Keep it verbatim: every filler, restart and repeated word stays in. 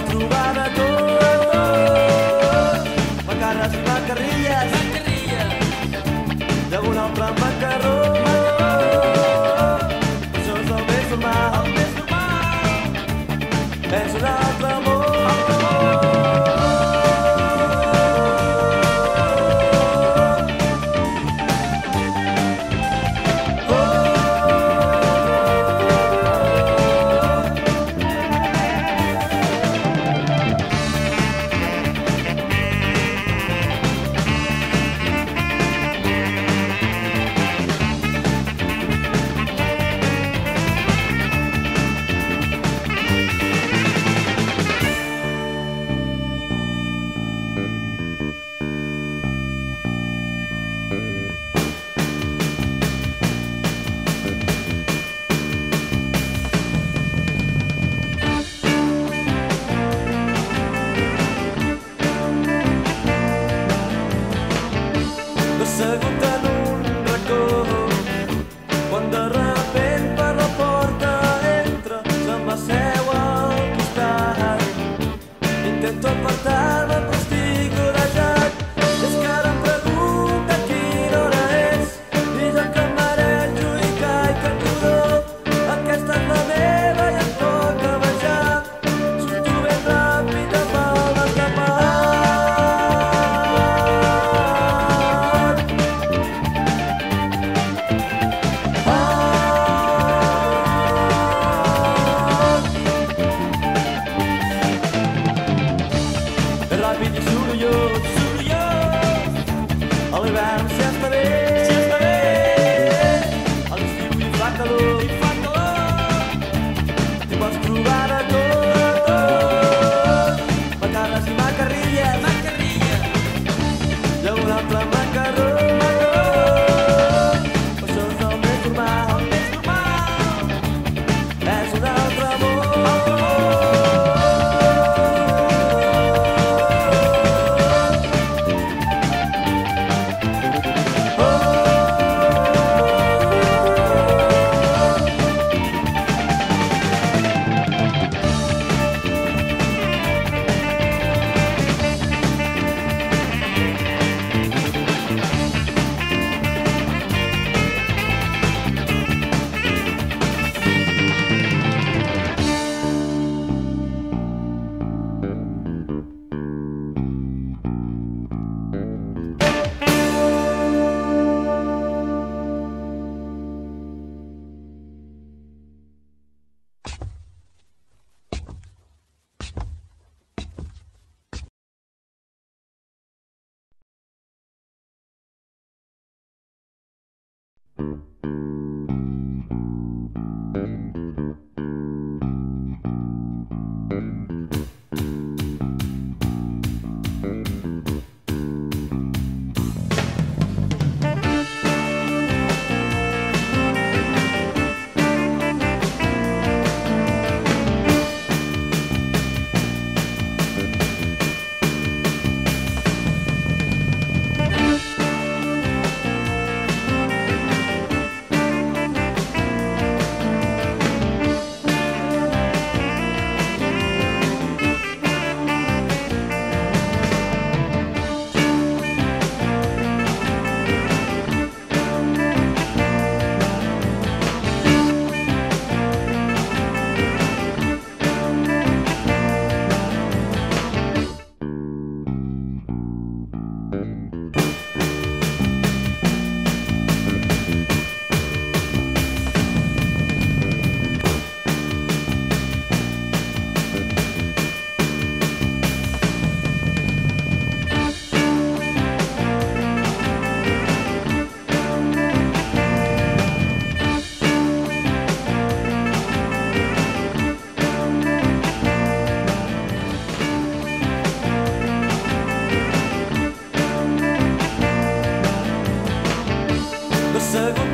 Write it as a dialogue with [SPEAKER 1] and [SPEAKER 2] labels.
[SPEAKER 1] trobar de tot, macarres i macarrilles, de un altre macarró. Això és el més normal, és un altre amor. Assegut en un racó, quan de repent per la porta entra, se m'asseu al costat. Intento apartar-me però estic orejat. És que ara em pregunta quina hora és i jo que em marejo i caic al cordó. Aquesta és la meva i em toca baixar. Surto ben ràpid amb el escapat. Ràpid i sorollós, sorollós. A l'hivern si està bé, si està bé. A l'estiu hi fa calor, hi fa calor. T'hi pots trobar de tot, macarres i macarrilles, macarrilles. Hi ha un altre macarró. Això és el més normal, el més normal. És un altre amor. Assegut